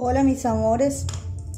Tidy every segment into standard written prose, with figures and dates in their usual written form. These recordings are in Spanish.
Hola mis amores,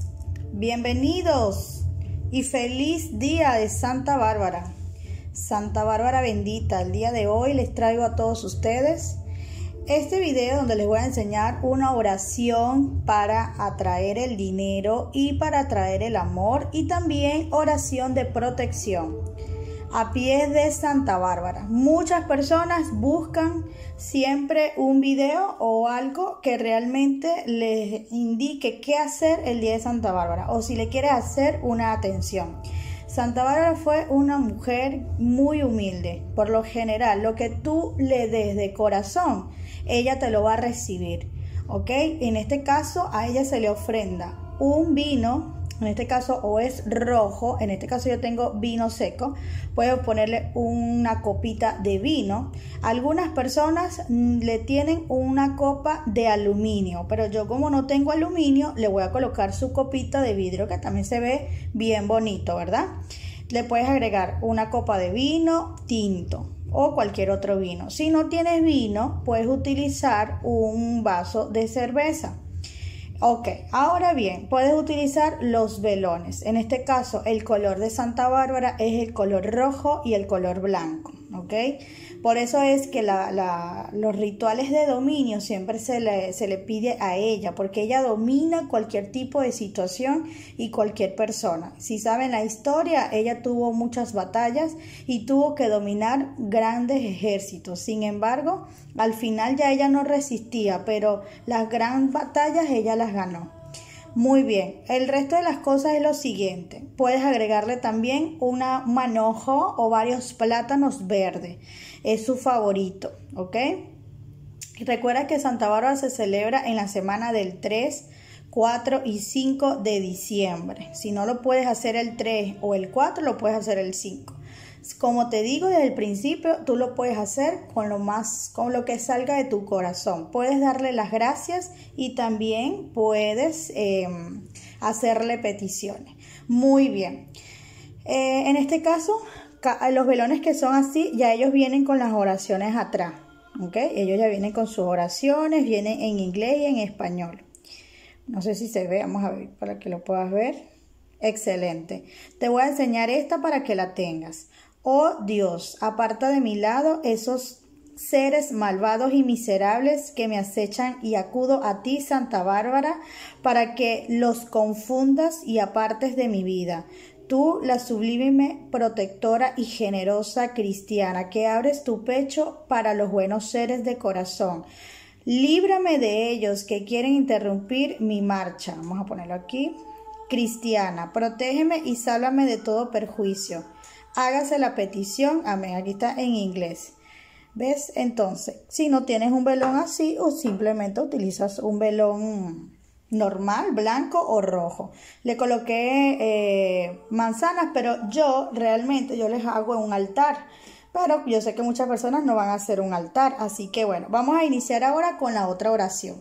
bienvenidos y feliz día de Santa Bárbara. Santa Bárbara bendita, el día de hoy les traigo a todos ustedes este video donde les voy a enseñar una oración para atraer el dinero y para atraer el amor, y también oración de protección a pies de Santa Bárbara. Muchas personas buscan siempre un video o algo que realmente les indique qué hacer el día de Santa Bárbara, o si le quieres hacer una atención. Santa Bárbara fue una mujer muy humilde. Por lo general, lo que tú le des de corazón, ella te lo va a recibir, ¿ok? En este caso, a ella se le ofrenda un vino. En este caso o es rojo, en este caso yo tengo vino seco, puedo ponerle una copita de vino. Algunas personas le tienen una copa de aluminio, pero yo como no tengo aluminio, le voy a colocar su copita de vidrio, que también se ve bien bonito, ¿verdad? Le puedes agregar una copa de vino tinto o cualquier otro vino. Si no tienes vino, puedes utilizar un vaso de cerveza. Ok, ahora bien, puedes utilizar los velones. En este caso, el color de Santa Bárbara es el color rojo y el color blanco, ¿ok? Por eso es que los rituales de dominio siempre se le pide a ella, porque ella domina cualquier tipo de situación y cualquier persona. Si saben la historia, ella tuvo muchas batallas y tuvo que dominar grandes ejércitos. Sin embargo, al final ya ella no resistía, pero las grandes batallas ella las ganó. Muy bien, el resto de las cosas es lo siguiente. Puedes agregarle también un manojo o varios plátanos verdes. Es su favorito, ¿ok? Recuerda que Santa Bárbara se celebra en la semana del 3, 4 y 5 de diciembre. Si no lo puedes hacer el 3 o el 4, lo puedes hacer el 5. Como te digo desde el principio, tú lo puedes hacer con lo que salga de tu corazón. Puedes darle las gracias y también puedes hacerle peticiones. Muy bien. En este caso, los velones que son así, ya ellos vienen con las oraciones atrás, ¿ok? Ellos ya vienen con sus oraciones, vienen en inglés y en español. No sé si se ve, vamos a ver para que lo puedas ver. Excelente. Te voy a enseñar esta para que la tengas. Oh Dios, aparta de mi lado esos seres malvados y miserables que me acechan, y acudo a ti, Santa Bárbara, para que los confundas y apartes de mi vida. Tú, la sublime protectora y generosa cristiana, que abres tu pecho para los buenos seres de corazón. Líbrame de ellos que quieren interrumpir mi marcha. Vamos a ponerlo aquí. Cristiana, protégeme y sálvame de todo perjuicio. Hágase la petición. Amén. Aquí está en inglés. ¿Ves? Entonces, si no tienes un velón así, o simplemente utilizas un velón normal, blanco o rojo. Le coloqué manzanas, pero yo les hago en un altar. Pero yo sé que muchas personas no van a hacer un altar. Así que bueno, vamos a iniciar ahora con la otra oración.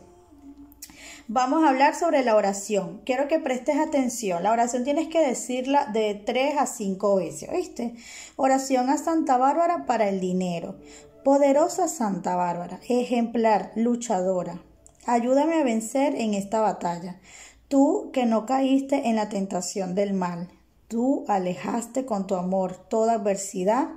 Vamos a hablar sobre la oración. Quiero que prestes atención. La oración tienes que decirla de 3 a 5 veces, ¿oíste? Oración a Santa Bárbara para el dinero. Poderosa Santa Bárbara, ejemplar, luchadora, ayúdame a vencer en esta batalla. Tú que no caíste en la tentación del mal. Tú alejaste con tu amor toda adversidad.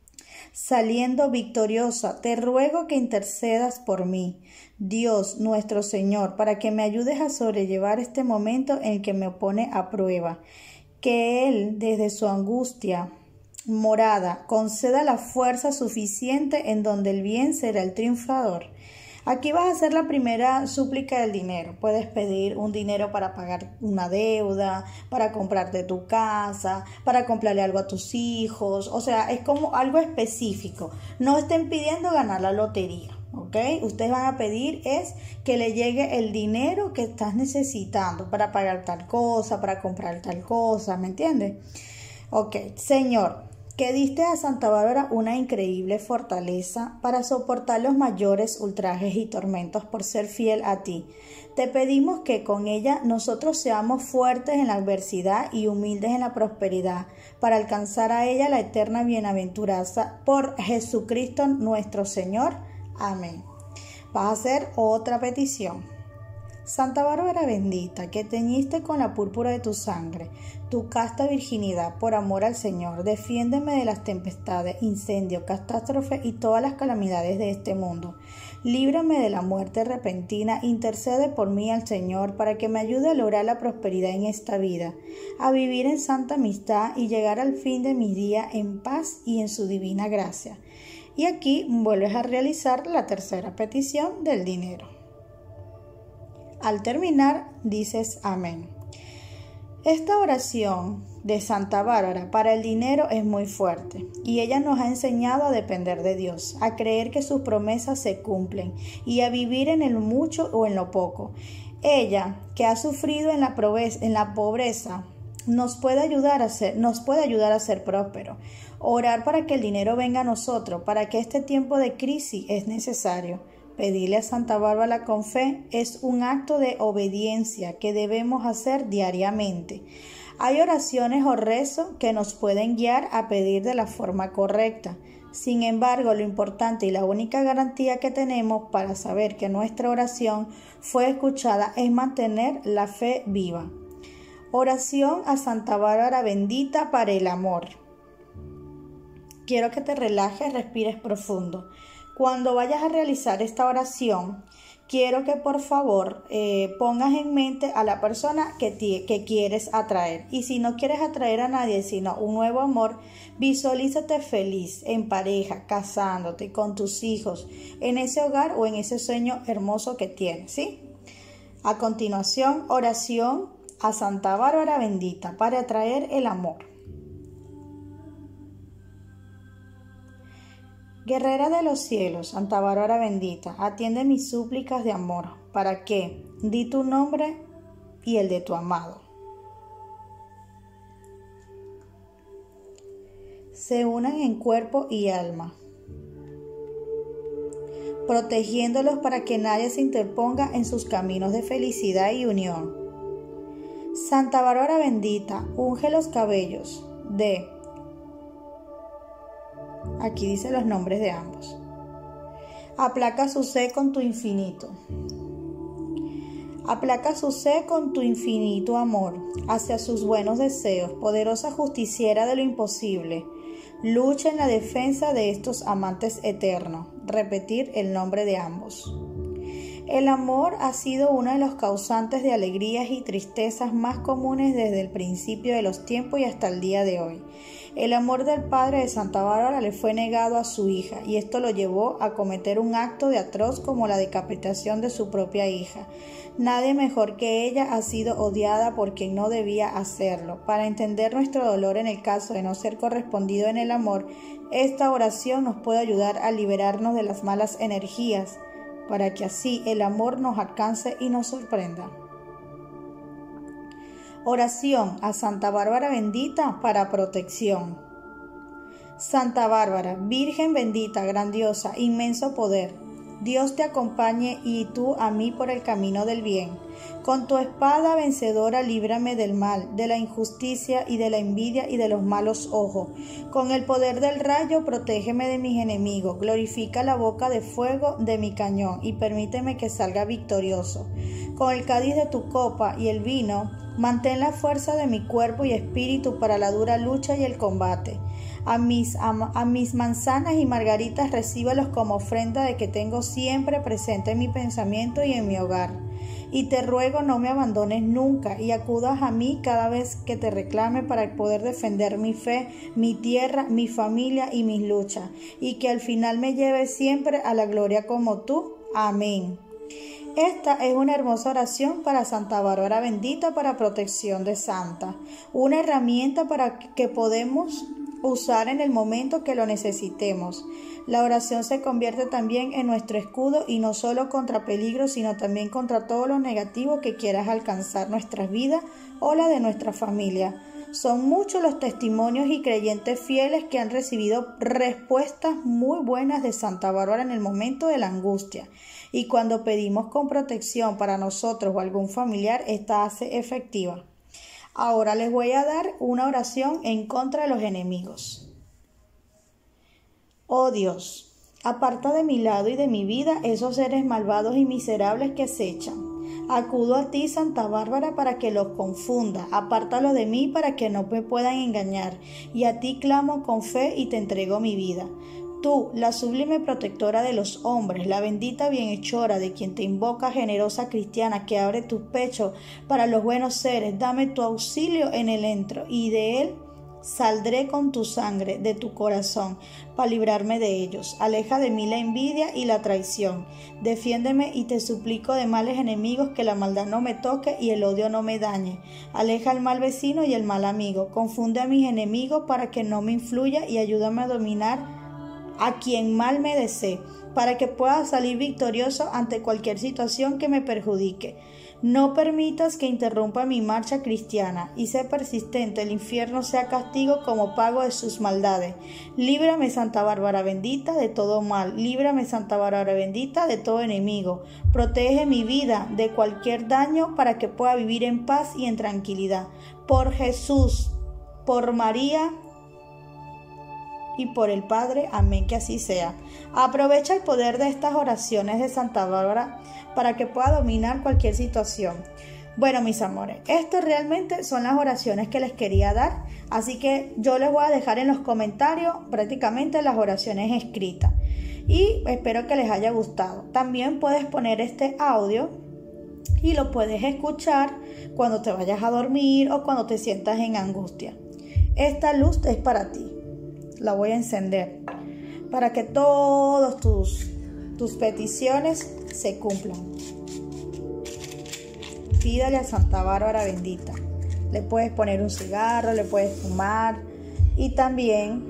Saliendo victoriosa, te ruego que intercedas por mí, Dios nuestro Señor, para que me ayudes a sobrellevar este momento en el que me pone a prueba. Que Él, desde su angustia morada, conceda la fuerza suficiente en donde el bien será el triunfador. Aquí vas a hacer la primera súplica del dinero. Puedes pedir un dinero para pagar una deuda, para comprarte tu casa, para comprarle algo a tus hijos. O sea, es como algo específico. No estén pidiendo ganar la lotería, ¿ok? Ustedes van a pedir es que le llegue el dinero que estás necesitando para pagar tal cosa, para comprar tal cosa, ¿me entiendes? Ok, Señor, que diste a Santa Bárbara una increíble fortaleza para soportar los mayores ultrajes y tormentos por ser fiel a ti. Te pedimos que con ella nosotros seamos fuertes en la adversidad y humildes en la prosperidad, para alcanzar a ella la eterna bienaventuranza por Jesucristo nuestro Señor. Amén. Vas a hacer otra petición. Santa Bárbara bendita, que teñiste con la púrpura de tu sangre, tu casta virginidad, por amor al Señor, defiéndeme de las tempestades, incendios, catástrofes y todas las calamidades de este mundo. Líbrame de la muerte repentina, intercede por mí al Señor, para que me ayude a lograr la prosperidad en esta vida, a vivir en santa amistad y llegar al fin de mis días en paz y en su divina gracia. Y aquí vuelves a realizar la tercera petición del dinero. Al terminar, dices amén. Esta oración de Santa Bárbara para el dinero es muy fuerte y ella nos ha enseñado a depender de Dios, a creer que sus promesas se cumplen y a vivir en el mucho o en lo poco. Ella, que ha sufrido en la pobreza, nos puede ayudar a ser próspero. Orar para que el dinero venga a nosotros, para que este tiempo de crisis es necesario. Pedirle a Santa Bárbara con fe es un acto de obediencia que debemos hacer diariamente. Hay oraciones o rezos que nos pueden guiar a pedir de la forma correcta. Sin embargo, lo importante y la única garantía que tenemos para saber que nuestra oración fue escuchada es mantener la fe viva. Oración a Santa Bárbara bendita para el amor. Quiero que te relajes, respires profundo. Cuando vayas a realizar esta oración, quiero que por favor pongas en mente a la persona que quieres atraer. Y si no quieres atraer a nadie, sino un nuevo amor, visualízate feliz, en pareja, casándote con tus hijos, en ese hogar o en ese sueño hermoso que tienes, ¿sí? A continuación, oración a Santa Bárbara bendita para atraer el amor. Guerrera de los cielos, Santa Bárbara bendita, atiende mis súplicas de amor, para que di tu nombre y el de tu amado se unan en cuerpo y alma, protegiéndolos para que nadie se interponga en sus caminos de felicidad y unión. Santa Bárbara bendita, unge los cabellos de... Aquí dice los nombres de ambos. Aplaca su sed con tu infinito. Aplaca su sed con tu infinito amor hacia sus buenos deseos, poderosa justiciera de lo imposible. Lucha en la defensa de estos amantes eternos. Repetir el nombre de ambos. El amor ha sido uno de los causantes de alegrías y tristezas más comunes desde el principio de los tiempos y hasta el día de hoy. El amor del padre de Santa Bárbara le fue negado a su hija y esto lo llevó a cometer un acto de atroz como la decapitación de su propia hija. Nadie mejor que ella ha sido odiada por quien no debía hacerlo. Para entender nuestro dolor en el caso de no ser correspondido en el amor, esta oración nos puede ayudar a liberarnos de las malas energías, para que así el amor nos alcance y nos sorprenda. Oración a Santa Bárbara bendita para protección. Santa Bárbara, Virgen bendita, grandiosa, inmenso poder, Dios te acompañe y tú a mí por el camino del bien. Con tu espada vencedora líbrame del mal, de la injusticia y de la envidia y de los malos ojos. Con el poder del rayo protégeme de mis enemigos. Glorifica la boca de fuego de mi cañón y permíteme que salga victorioso. Con el cáliz de tu copa y el vino, mantén la fuerza de mi cuerpo y espíritu para la dura lucha y el combate. A mis manzanas y margaritas recíbelos como ofrenda de que tengo siempre presente en mi pensamiento y en mi hogar. Y te ruego no me abandones nunca y acudas a mí cada vez que te reclame para poder defender mi fe, mi tierra, mi familia y mis luchas, y que al final me lleve siempre a la gloria como tú. Amén. Esta es una hermosa oración para Santa Bárbara bendita para protección de Santa, una herramienta para que podemos usar en el momento que lo necesitemos. La oración se convierte también en nuestro escudo y no solo contra peligros, sino también contra todo lo negativo que quieras alcanzar nuestras vidas o la de nuestra familia. Son muchos los testimonios y creyentes fieles que han recibido respuestas muy buenas de Santa Bárbara en el momento de la angustia. Y cuando pedimos con protección para nosotros o algún familiar, esta hace efectiva. Ahora les voy a dar una oración en contra de los enemigos. Oh Dios, aparta de mi lado y de mi vida esos seres malvados y miserables que acechan. Acudo a ti, Santa Bárbara, para que los confunda. Apártalos de mí para que no me puedan engañar. Y a ti clamo con fe y te entrego mi vida. Tú, la sublime protectora de los hombres, la bendita bienhechora de quien te invoca, generosa cristiana, que abre tus pechos para los buenos seres, dame tu auxilio en el entro, y de él saldré con tu sangre de tu corazón para librarme de ellos. Aleja de mí la envidia y la traición. Defiéndeme y te suplico de males enemigos, que la maldad no me toque y el odio no me dañe. Aleja al mal vecino y el mal amigo. Confunde a mis enemigos para que no me influya y ayúdame a dominar a quien mal me desee, para que pueda salir victorioso ante cualquier situación que me perjudique. No permitas que interrumpa mi marcha cristiana, y sé persistente, el infierno sea castigo como pago de sus maldades. Líbrame, Santa Bárbara bendita, de todo mal. Líbrame, Santa Bárbara bendita, de todo enemigo. Protege mi vida de cualquier daño para que pueda vivir en paz y en tranquilidad. Por Jesús, por María y por el Padre, amén, que así sea. Aprovecha el poder de estas oraciones de Santa Bárbara para que pueda dominar cualquier situación. Bueno, mis amores, estas realmente son las oraciones que les quería dar, así que yo les voy a dejar en los comentarios prácticamente las oraciones escritas y espero que les haya gustado. También puedes poner este audio y lo puedes escuchar cuando te vayas a dormir o cuando te sientas en angustia. Esta luz es para ti. La voy a encender para que todas tus peticiones se cumplan. Pídale a Santa Bárbara bendita. Le puedes poner un cigarro, le puedes fumar y también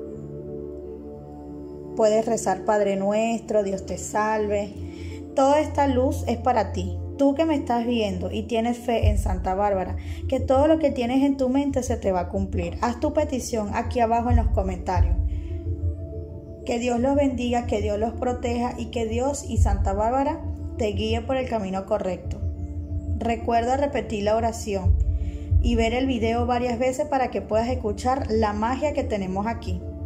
puedes rezar Padre Nuestro, Dios te salve. Toda esta luz es para ti. Tú que me estás viendo y tienes fe en Santa Bárbara, que todo lo que tienes en tu mente se te va a cumplir. Haz tu petición aquí abajo en los comentarios. Que Dios los bendiga, que Dios los proteja y que Dios y Santa Bárbara te guíe por el camino correcto. Recuerda repetir la oración y ver el video varias veces para que puedas escuchar la magia que tenemos aquí.